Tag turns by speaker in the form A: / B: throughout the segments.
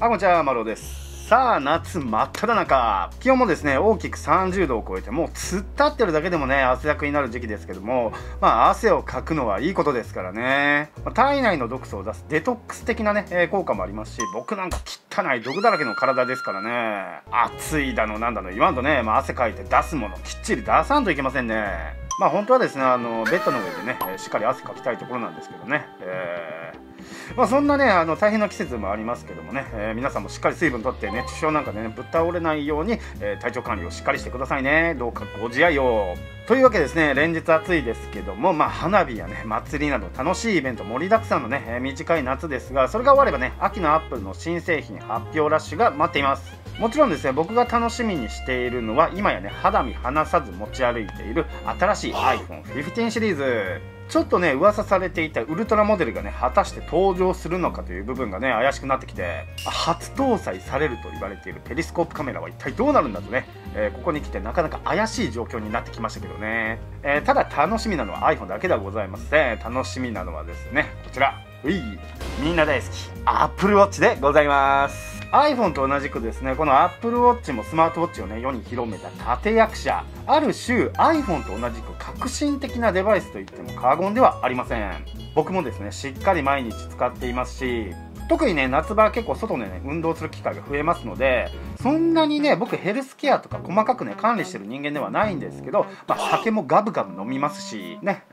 A: こんにちは、まろです。さあ、夏真っ只中。気温もですね、大きく30度を超えて、もう突っ立ってるだけでもね、汗だくになる時期ですけども、汗をかくのはいいことですからね。体内の毒素を出すデトックス的なね、効果もありますし、僕なんか汚い毒だらけの体ですからね。暑いだのなんだの言わんとね、汗かいて出すものきっちり出さんといけませんね。本当はですね、ベッドの上でね、しっかり汗かきたいところなんですけどね。そんなね、大変な季節もありますけどもね、皆さんもしっかり水分とって熱中症なんかでね、ぶっ倒れないように、体調管理をしっかりしてくださいね。どうかご自愛を。というわけですね、連日暑いですけども、花火やね、祭りなど楽しいイベント盛りだくさんのね、短い夏ですが、それが終わればね、秋のアップルの新製品発表ラッシュが待っています。もちろんですね、僕が楽しみにしているのは、今やね、肌身離さず持ち歩いている新しい iPhone 15シリーズ。ちょっとね、噂されていたウルトラモデルがね、果たして登場するのかという部分がね、怪しくなってきて、初搭載されると言われているペリスコープカメラは一体どうなるんだとね、ここに来てなかなか怪しい状況になってきましたけどね。ただ楽しみなのは iPhone だけではございません。楽しみなのはですね、こちら。みんな大好き Apple Watch でございます。 iPhone と同じくですね、この Apple Watch もスマートウォッチをね、世に広めた立役者。ある種 iPhone と同じく革新的なデバイスといっても過言ではありません。僕もですね、しっかり毎日使っていますし、特にね、夏場は結構外でね、運動する機会が増えますので、そんなにね、僕ヘルスケアとか細かくね、管理してる人間ではないんですけど、酒もガブガブ飲みますしね、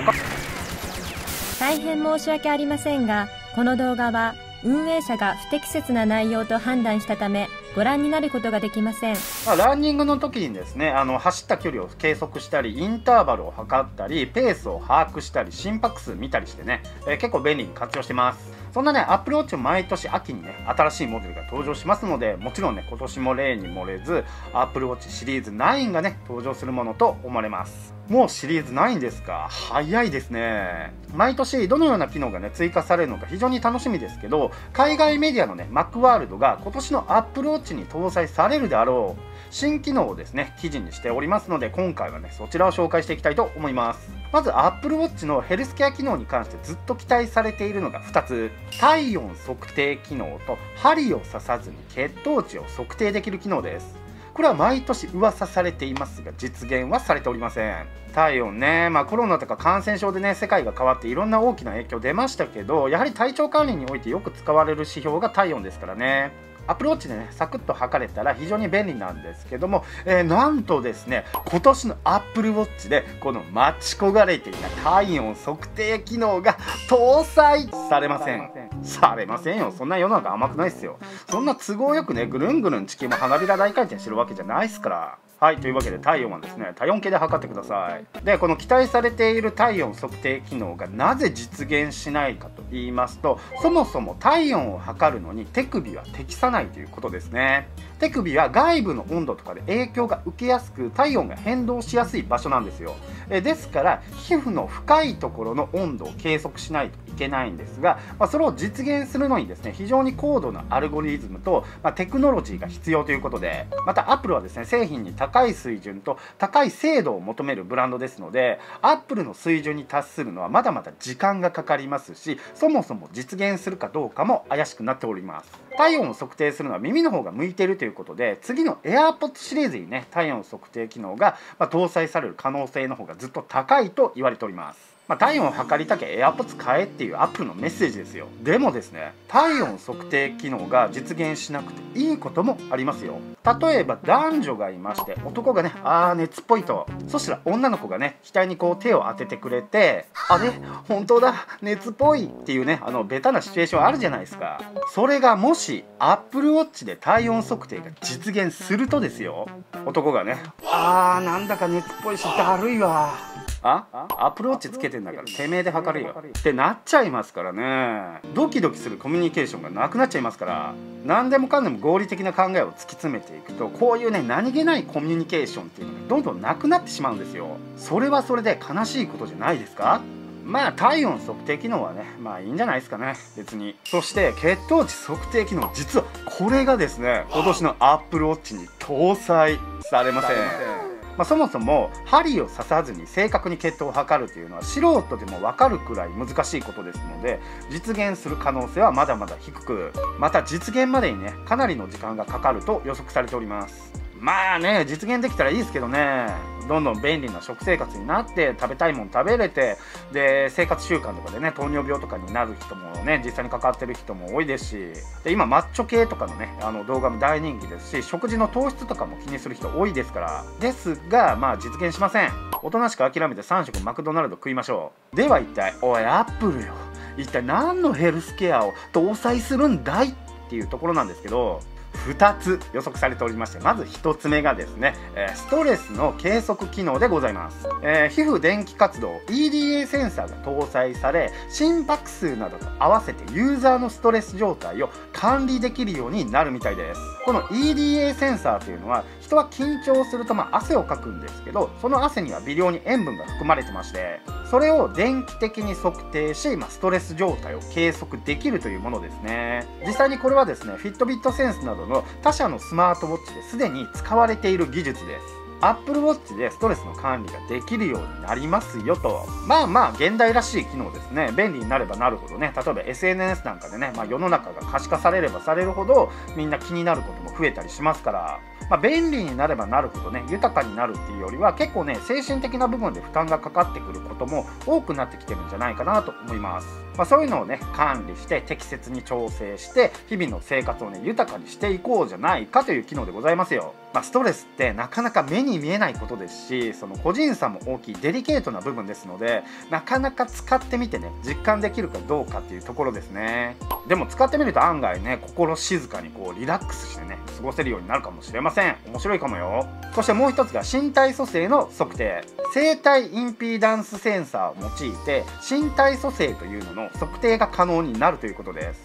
B: 大変申し訳ありませんが、この動画は運営者が不適切な内容と判断したため、ご覧になることができません。
A: ランニングの時にですね、走った距離を計測したり、インターバルを測ったり、ペースを把握したり、心拍数見たりしてね、結構便利に活用してます。そんなね、Apple Watch 毎年秋にね、新しいモデルが登場しますので、もちろんね、今年も例に漏れず、Apple Watch シリーズ9がね、登場するものと思われます。もうシリーズ9ですか。早いですね。毎年どのような機能がね、追加されるのか非常に楽しみですけど、海外メディアのね、マックワールドが今年の Apple Watch に搭載されるであろう新機能をですね、記事にしておりますので、今回はね、そちらを紹介していきたいと思います。まず Apple Watch のヘルスケア機能に関してずっと期待されているのが2つ。体温測定機能と針を刺さずに血糖値を測定できる機能です。これは毎年噂されていますが、実現はされておりません。体温ね、コロナとか感染症でね、世界が変わっていろんな大きな影響出ましたけど、やはり体調管理においてよく使われる指標が体温ですからね。Apple Watch でね、サクッと測れたら非常に便利なんですけども、なんとですね、今年の Apple Watch でこの待ち焦がれていた体温測定機能が搭載されません。されませんよ。そんな世の中甘くないっすよ。そんな都合よくね、ぐるんぐるん地球も花びら大回転してるわけじゃないっすから。はい、というわけで体温はですね、体温計で測ってください。で、この期待されている体温測定機能がなぜ実現しないかと言いますと、そもそも体温を測るのに手首は適さないということですね。手首は外部の温度とかで影響が受けやすく、体温が変動しやすい場所なんですよ。ですから皮膚の深いところの温度を計測しないといけないんですが、それを実現するのにですね、非常に高度なアルゴリズムと、テクノロジーが必要ということで、また Apple はですね、製品に高い水準と高い精度を求めるブランドですので、 Apple の水準に達するのはまだまだ時間がかかりますし、そもそも実現するかどうかも怪しくなっております。体温を測定するのは耳の方が向いているということで、次の AirPods シリーズにね、体温測定機能が搭載される可能性の方がずっと高いと言われております。体温を測りたきゃ AirPods 買えっていう Apple のメッセージですよ。でもですね、体温測定機能が実現しなくていいこともありますよ。例えば男女がいまして、男がね、熱っぽいと、そしたら女の子がね、額にこう手を当ててくれて、あれ本当だ熱っぽいっていうね、ベタなシチュエーションあるじゃないですか。それがもし Apple Watch で体温測定が実現するとですよ、男がね、なんだか熱っぽいしだるいわ、アプローチつけてんだからてめえで測るよってなっちゃいますからね。ドキドキするコミュニケーションがなくなっちゃいますから、何でもかんでも合理的な考えを突き詰めていくと、こういうね、何気ないコミュニケーションっていうのがどんどんなくなってしまうんですよ。それはそれで悲しいことじゃないですか。体温測定機能はね、いいんじゃないですかね、別に。そして血糖値測定機能、実はこれがですね、今年の Apple Watch に搭載されません。 そもそも針を刺さずに正確に血糖を測るというのは素人でも分かるくらい難しいことですので、実現する可能性はまだまだ低く、また実現までにねかなりの時間がかかると予測されております。まあね、実現できたらいいですけどね、どんどん便利な食生活になって食べたいもの食べれて、で生活習慣とかでね糖尿病とかになる人もね実際にかかってる人も多いですし、で今マッチョ系とかのね動画も大人気ですし、食事の糖質とかも気にする人多いですから、ですが実現しません。おとなしく諦めて3食マクドナルド食いましょう。では一体おいアップルよ、一体何のヘルスケアを搭載するんだいっていうところなんですけど、2つ予測されておりまして、まず1つ目がですね、ストレスの計測機能でございます。皮膚電気活動 EDA センサーが搭載され、心拍数などと合わせてユーザーのストレス状態を管理できるようになるみたいです。この EDA センサーというのは、人は緊張すると汗をかくんですけど、その汗には微量に塩分が含まれてまして、それを電気的に測定し、ストレス状態を計測できるというものですね。実際にこれはですね、フィットビットセンスなどの他社のスマートウォッチですでに使われている技術です。Apple Watch でストレスの管理ができるようになりますよと。現代らしい機能ですね。便利になればなるほどね、例えば SNS なんかでね、世の中が可視化されればされるほどみんな気になることも増えたりしますから、便利になればなるほどね豊かになるっていうよりは、結構ね精神的な部分で負担がかかってくることも多くなってきてるんじゃないかなと思います。そういうのをね管理して適切に調整して日々の生活をね豊かにしていこうじゃないかという機能でございますよ。ストレスってなかなか目に見えないことですし、その個人差も大きいデリケートな部分ですので、なかなか使ってみてね実感できるかどうかっていうところですね。でも使ってみると案外ね心静かにリラックスしてね過ごせるようになるかもしれません。面白いかもよ。そしてもう一つが身体組成の測定。生体インピーダンスセンサーを用いて身体組成というのの測定が可能になるということです。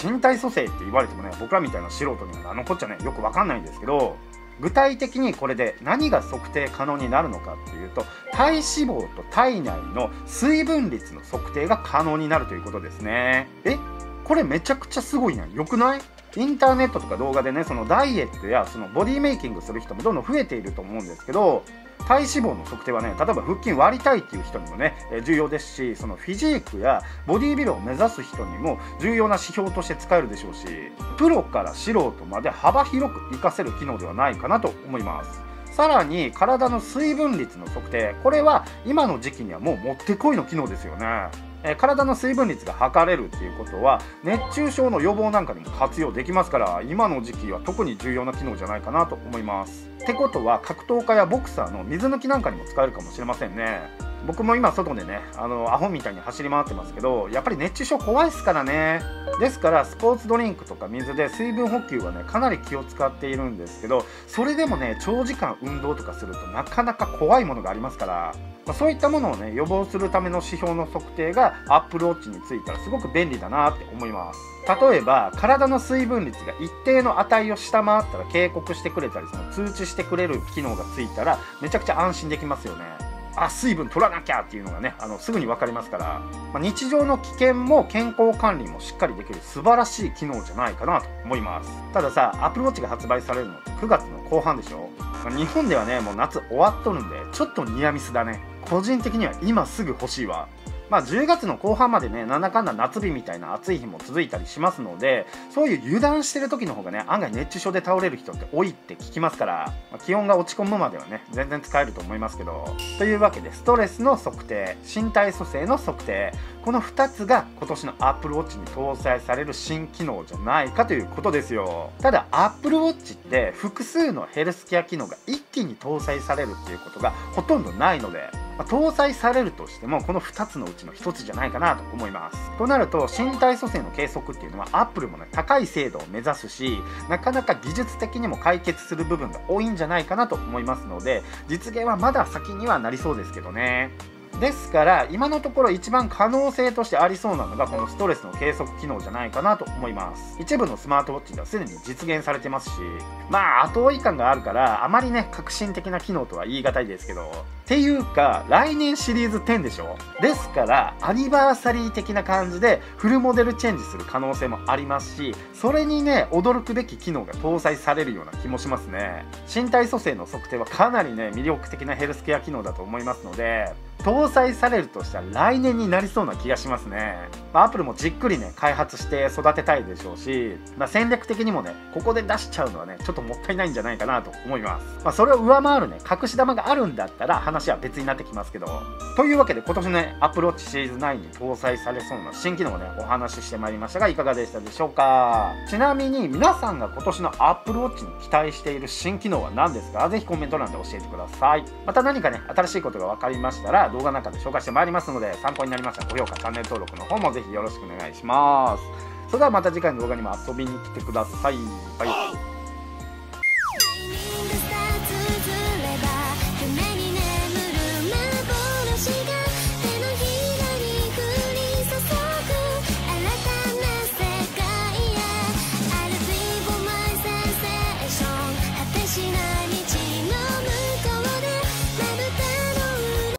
A: 身体組成って言われてもね、僕らみたいな素人には何のこっちゃねよくわかんないんですけど、具体的にこれで何が測定可能になるのかっていうと、体脂肪と体内の水分率の測定が可能になるということですね。これめちゃくちゃすごいな。よくない？インターネットとか動画でね、そのダイエットやそのボディメイキングする人もどんどん増えていると思うんですけど、体脂肪の測定はね、例えば腹筋割りたいっていう人にもね重要ですし、そのフィジークやボディービルを目指す人にも重要な指標として使えるでしょうし、プロから素人まで幅広く活かせる機能ではないかなと思います。さらに体の水分率の測定、これは今の時期にはもうもってこいの機能ですよね。体の水分率が測れるっていうことは熱中症の予防なんかにも活用できますから、今の時期は特に重要な機能じゃないかなと思います。ってことは格闘家やボクサーの水抜きなんかにも使えるかもしれませんね。僕も今外でねアホみたいに走り回ってますけど、やっぱり熱中症怖いですからね。ですからスポーツドリンクとか水で水分補給はねかなり気を使っているんですけど、それでもね長時間運動とかするとなかなか怖いものがありますから、そういったものをね予防するための指標の測定が Apple Watch についたらすごく便利だなって思います。例えば体の水分率が一定の値を下回ったら警告してくれたり、その通知してくれる機能がついたらめちゃくちゃ安心できますよね。水分取らなきゃっていうのがねすぐに分かりますから、日常の危険も健康管理もしっかりできる素晴らしい機能じゃないかなと思います。たださ、Apple Watch が発売されるのって9月の後半でしょ。日本ではねもう夏終わっとるんでちょっとニアミスだね。個人的には今すぐ欲しいわ。10月の後半までねなんだかんだ夏日みたいな暑い日も続いたりしますので、そういう油断してる時の方がね案外熱中症で倒れる人って多いって聞きますから、気温が落ち込むまではね全然使えると思いますけど。というわけでストレスの測定、身体組成の測定、この2つが今年の Apple Watch に搭載される新機能じゃないかということですよ。ただ Apple Watch って複数のヘルスケア機能が一気に搭載されるっていうことがほとんどないので、搭載されるとしてもこの2つのうちの1つじゃないかなと思います。となると身体組成の計測っていうのは Apple もね高い精度を目指すし、なかなか技術的にも解決する部分が多いんじゃないかなと思いますので、実現はまだ先にはなりそうですけどね。 ですから今のところ一番可能性としてありそうなのがこのストレスの計測機能じゃないかなと思います。一部のスマートウォッチではすでに実現されてますし、まあ後追い感があるからあまりね革新的な機能とは言い難いですけど、っていうか来年シリーズ10でしょ。ですからアニバーサリー的な感じでフルモデルチェンジする可能性もありますし、それにね驚くべき機能が搭載されるような気もしますね。身体組成の測定はかなりね魅力的なヘルスケア機能だと思いますので、搭載されるとしたら来年になりそうな気がしますね。アップルもじっくりね開発して育てたいでしょうし、戦略的にもねここで出しちゃうのはねちょっともったいないんじゃないかなと思います。それを上回るね隠し玉があるんだったら話は別になってきますけど、というわけで今年ね Apple Watch シリーズ9に搭載されそうな新機能をねお話ししてまいりましたが、いかがでしたでしょうか。ちなみに皆さんが今年の Apple Watch に期待している新機能は何ですか？ぜひコメント欄で教えてください。また何かね新しいことが分かりましたら動画の中で紹介してまいりますので、参考になりましたら高評価、チャンネル登録の方もぜひよろしくお願いします。それではまた次回の動画にも遊びに来てください。バイバイ。